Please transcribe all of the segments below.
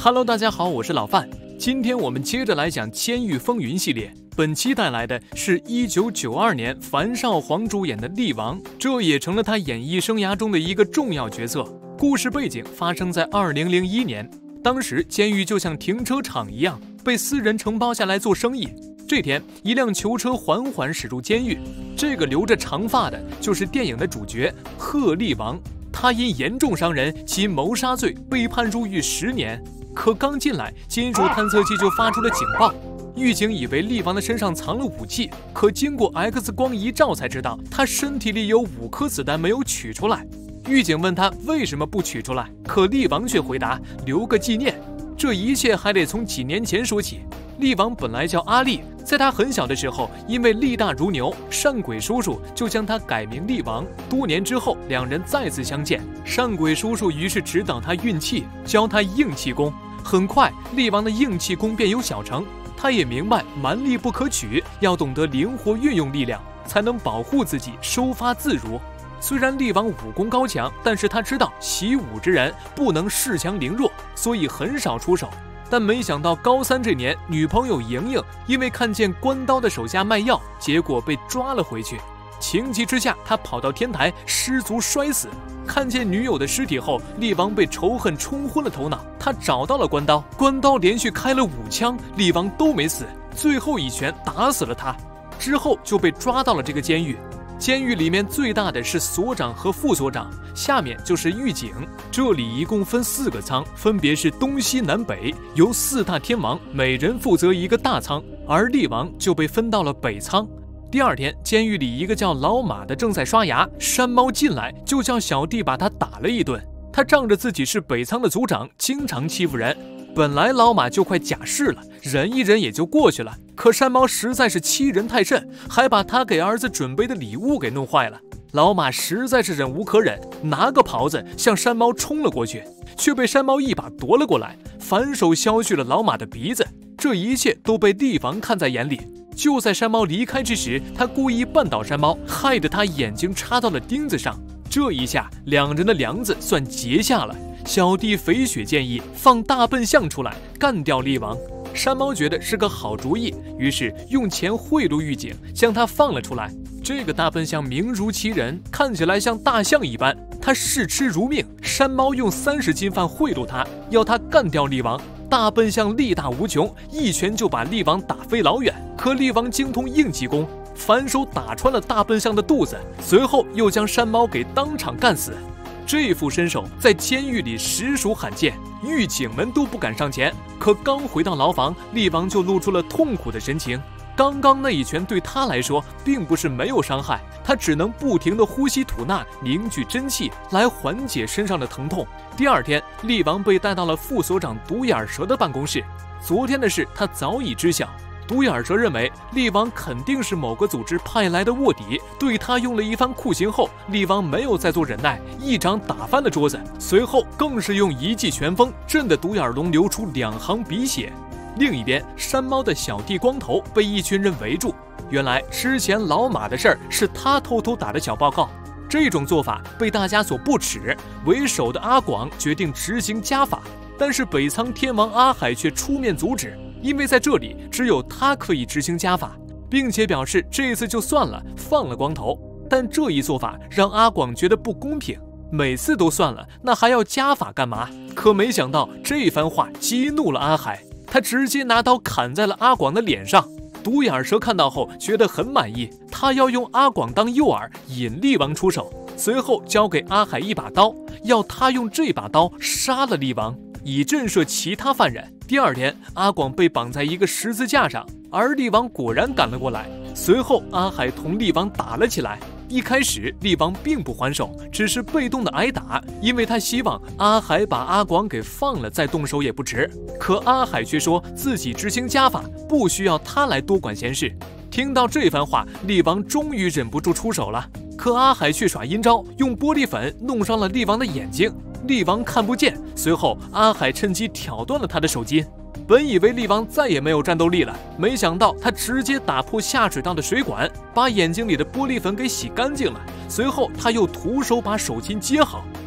Hello， 大家好，我是老范。今天我们接着来讲《监狱风云》系列，本期带来的是1992年樊少皇主演的《力王》，这也成了他演艺生涯中的一个重要角色。故事背景发生在2001年，当时监狱就像停车场一样，被私人承包下来做生意。这天，一辆囚车缓缓驶入监狱，这个留着长发的就是电影的主角贺力王。他因严重伤人及谋杀罪被判入狱10年。可刚进来，金属探测器就发出了警报。狱警以为力王的身上藏了武器，可经过 X 光一照才知道，他身体里有5颗子弹没有取出来。狱警问他为什么不取出来，可力王却回答留个纪念。这一切还得从几年前说起。力王本来叫阿力，在他很小的时候，因为力大如牛，善鬼叔叔就将他改名力王。多年之后，两人再次相见，善鬼叔叔于是指导他运气，教他硬气功。很快，力王的硬气功便有小成。他也明白蛮力不可取，要懂得灵活运用力量，才能保护自己，收发自如。虽然力王武功高强，但是他知道习武之人不能恃强凌弱，所以很少出手。但没想到高3这年，女朋友莹莹因为看见关刀的手下卖药，结果被抓了回去。情急之下，他跑到天台失足摔死。看见女友的尸体后，力王被仇恨冲昏了头脑。他找到了关刀，关刀连续开了5枪，力王都没死，最后一拳打死了他。之后就被抓到了这个监狱。监狱里面最大的是所长和副所长，下面就是狱警。这里一共分4个舱，分别是东西南北，由4大天王每人负责一个大舱，而力王就被分到了北舱。第二天，监狱里一个叫老马的正在刷牙，山猫进来就叫小弟把他打了一顿。他仗着自己是北舱的组长，经常欺负人。本来老马就快假释了，忍一忍也就过去了。可山猫实在是欺人太甚，还把他给儿子准备的礼物给弄坏了。老马实在是忍无可忍，拿个袍子向山猫冲了过去，却被山猫一把夺了过来，反手削去了老马的鼻子。这一切都被力王看在眼里。就在山猫离开之时，他故意绊倒山猫，害得他眼睛插到了钉子上。这一下，两人的梁子算结下了。小弟肥雪建议放大笨象出来干掉力王，山猫觉得是个好主意，于是用钱贿赂狱警，将他放了出来。这个大笨象名如其人，看起来像大象一般，他视吃如命。山猫用30斤饭贿赂他，要他干掉力王。大笨象力大无穷，一拳就把力王打飞老远。可力王精通硬气功，反手打穿了大笨象的肚子，随后又将山猫给当场干死。这副身手在监狱里实属罕见，狱警们都不敢上前。可刚回到牢房，力王就露出了痛苦的神情。刚刚那一拳对他来说并不是没有伤害，他只能不停地呼吸吐纳，凝聚真气来缓解身上的疼痛。第二天，力王被带到了副所长独眼蛇的办公室。昨天的事他早已知晓。独眼蛇认为力王肯定是某个组织派来的卧底，对他用了一番酷刑后，力王没有再做忍耐，一掌打翻了桌子，随后更是用一记拳风震得独眼龙流出2行鼻血。另一边，山猫的小弟光头被一群人围住，原来之前老马的事儿是他偷偷打的小报告。这种做法被大家所不齿，为首的阿广决定执行家法，但是北仓天王阿海却出面阻止，因为在这里只有他可以执行家法，并且表示这次就算了，放了光头。但这一做法让阿广觉得不公平，每次都算了，那还要家法干嘛？可没想到这番话激怒了阿海，他直接拿刀砍在了阿广的脸上。独眼蛇看到后觉得很满意，他要用阿广当诱饵，引力王出手，随后交给阿海一把刀，要他用这把刀杀了力王，以震慑其他犯人。第二天，阿广被绑在一个十字架上，而力王果然赶了过来。随后，阿海同力王打了起来。一开始，力王并不还手，只是被动的挨打，因为他希望阿海把阿广给放了再动手也不迟。可阿海却说自己执行家法，不需要他来多管闲事。听到这番话，力王终于忍不住出手了。可阿海却耍阴招，用玻璃粉弄伤了力王的眼睛，力王看不见。随后，阿海趁机挑断了他的手筋。本以为力王再也没有战斗力了，没想到他直接打破下水道的水管，把眼睛里的玻璃粉给洗干净了。随后他又徒手把手筋接好。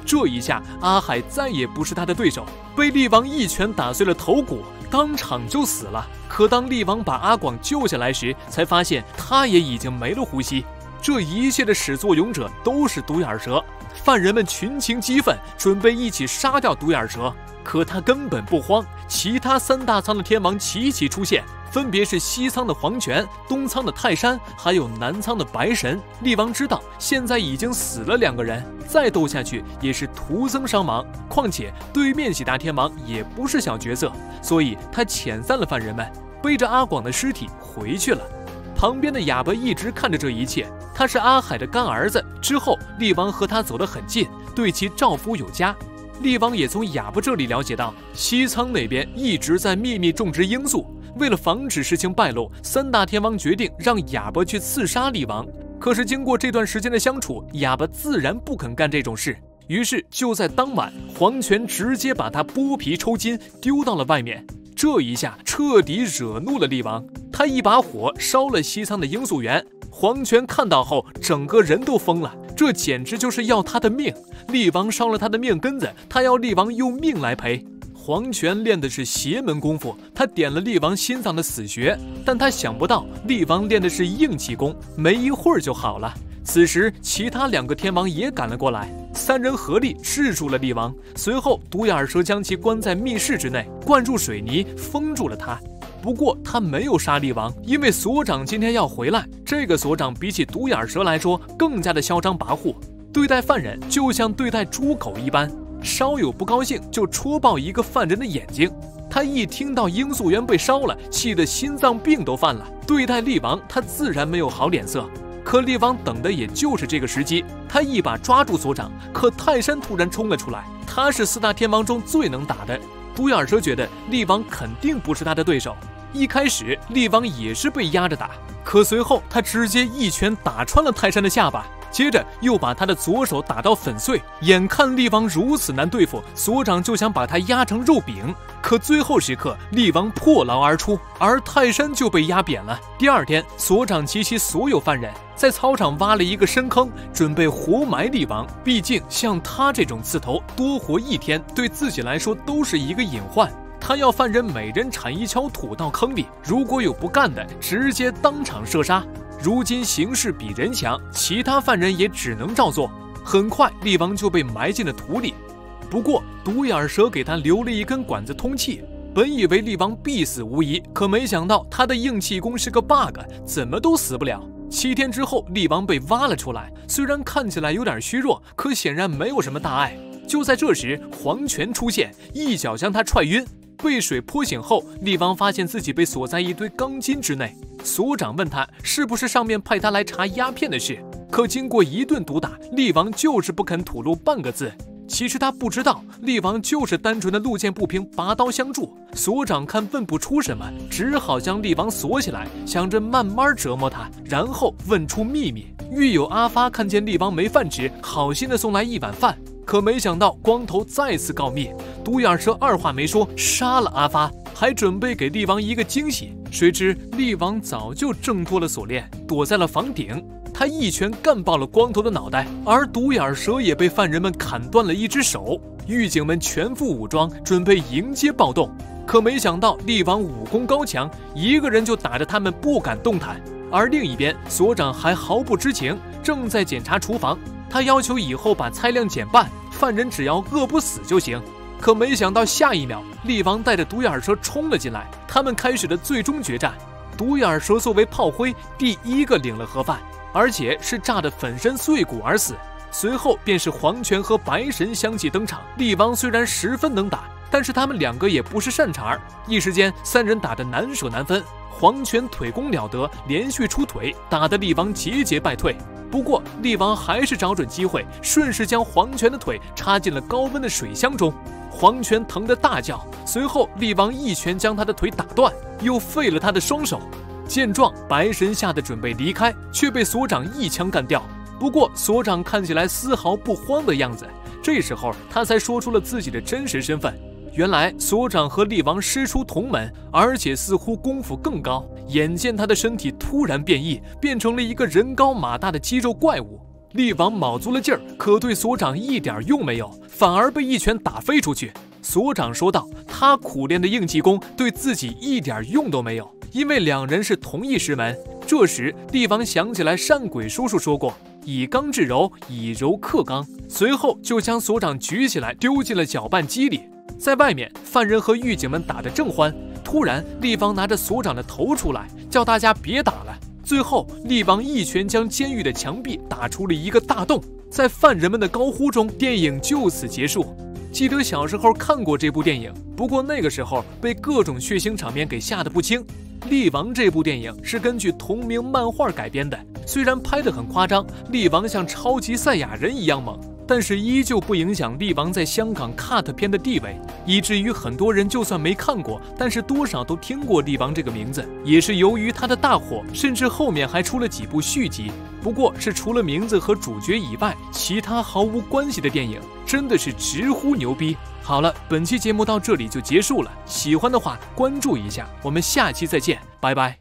这一下阿海再也不是他的对手，被力王一拳打碎了头骨，当场就死了。可当力王把阿广救下来时，才发现他也已经没了呼吸。这一切的始作俑者都是独眼蛇，犯人们群情激愤，准备一起杀掉独眼蛇。可他根本不慌，其他3大仓的天王齐齐出现，分别是西仓的黄泉、东仓的泰山，还有南仓的白神。力王知道现在已经死了2个人，再斗下去也是徒增伤亡。况且对面几大天王也不是小角色，所以他遣散了犯人们，背着阿广的尸体回去了。旁边的哑巴一直看着这一切，他是阿海的干儿子。之后力王和他走得很近，对其照拂有加。力王也从哑巴这里了解到，西仓那边一直在秘密种植罂粟。为了防止事情败露，3大天王决定让哑巴去刺杀力王。可是经过这段时间的相处，哑巴自然不肯干这种事。于是就在当晚，黄泉直接把他剥皮抽筋，丢到了外面。这一下彻底惹怒了力王，他一把火烧了西仓的罂粟园。黄泉看到后，整个人都疯了，这简直就是要他的命。力王烧了他的命根子，他要力王用命来赔。黄泉练的是邪门功夫，他点了力王心脏的死穴，但他想不到力王练的是硬气功，没一会儿就好了。此时其他2个天王也赶了过来，3人合力制住了力王。随后独眼蛇将其关在密室之内，灌入水泥封住了他。不过他没有杀力王，因为所长今天要回来。这个所长比起独眼蛇来说更加的嚣张跋扈，对待犯人就像对待猪狗一般，稍有不高兴就戳爆一个犯人的眼睛。他一听到罂粟园被烧了，气得心脏病都犯了。对待力王，他自然没有好脸色。可力王等的也就是这个时机，他一把抓住所长。可泰山突然冲了出来，他是4大天王中最能打的。独眼蛇觉得力王肯定不是他的对手，一开始力王也是被压着打，可随后他直接一拳打穿了泰山的下巴，接着又把他的左手打到粉碎。眼看力王如此难对付，所长就想把他压成肉饼。可最后时刻，力王破牢而出，而泰山就被压扁了。第2天，所长及其所有犯人在操场挖了一个深坑，准备活埋力王。毕竟像他这种刺头，多活1天对自己来说都是一个隐患。他要犯人每人铲1锹土到坑里，如果有不干的，直接当场射杀。如今形势比人强，其他犯人也只能照做。很快，力王就被埋进了土里。不过独眼蛇给他留了一根管子通气，本以为力王必死无疑，可没想到他的硬气功是个 bug， 怎么都死不了。7天之后，力王被挖了出来，虽然看起来有点虚弱，可显然没有什么大碍。就在这时，黄泉出现，一脚将他踹晕。被水泼醒后，力王发现自己被锁在一堆钢筋之内。所长问他是不是上面派他来查鸦片的事，可经过一顿毒打，力王就是不肯吐露半个字。其实他不知道，力王就是单纯的路见不平拔刀相助。所长看问不出什么，只好将力王锁起来，想着慢慢折磨他，然后问出秘密。狱友阿发看见力王没饭吃，好心的送来1碗饭，可没想到光头再次告密。独眼蛇二话没说杀了阿发，还准备给力王一个惊喜。谁知力王早就挣脱了锁链，躲在了房顶。他一拳干爆了光头的脑袋，而独眼蛇也被犯人们砍断了1只手。狱警们全副武装，准备迎接暴动。可没想到力王武功高强，一个人就打得他们不敢动弹。而另一边，所长还毫不知情，正在检查厨房。他要求以后把菜量减半，犯人只要饿不死就行。可没想到下一秒，力王带着独眼蛇冲了进来，他们开始了最终决战。独眼蛇作为炮灰，第1个领了盒饭，而且是炸得粉身碎骨而死。随后便是黄泉和白神相继登场。力王虽然十分能打，但是他们2个也不是善茬儿，一时间3人打得难舍难分。黄泉腿功了得，连续出腿，打得力王节节败退。不过力王还是找准机会，顺势将黄泉的腿插进了高温的水箱中。黄泉疼得大叫，随后力王一拳将他的腿打断，又废了他的双手。见状，白神吓得准备离开，却被所长一枪干掉。不过所长看起来丝毫不慌的样子，这时候他才说出了自己的真实身份。原来所长和力王师出同门，而且似乎功夫更高。眼见他的身体突然变异，变成了一个人高马大的肌肉怪物。 力王卯足了劲儿，可对所长一点用没有，反而被一拳打飞出去。所长说道，他苦练的应济功对自己一点用都没有，因为两人是同一师门。这时力王想起来善鬼叔叔说过，以刚制柔，以柔克刚，随后就将所长举起来丢进了搅拌机里。在外面，犯人和狱警们打得正欢，突然力王拿着所长的头出来，叫大家别打了。最后力王一拳将监狱的墙壁打出了一个大洞，在犯人们的高呼中，电影就此结束。记得小时候看过这部电影，不过那个时候被各种血腥场面给吓得不轻。力王这部电影是根据同名漫画改编的，虽然拍得很夸张，力王像超级赛亚人一样猛，但是依旧不影响力王在香港 cut 片的地位，以至于很多人就算没看过，但是多少都听过力王这个名字。也是由于他的大火，甚至后面还出了几部续集，不过是除了名字和主角以外，其他毫无关系的电影，真的是直呼牛逼。好了，本期节目到这里就结束了，喜欢的话关注一下，我们下期再见，拜拜。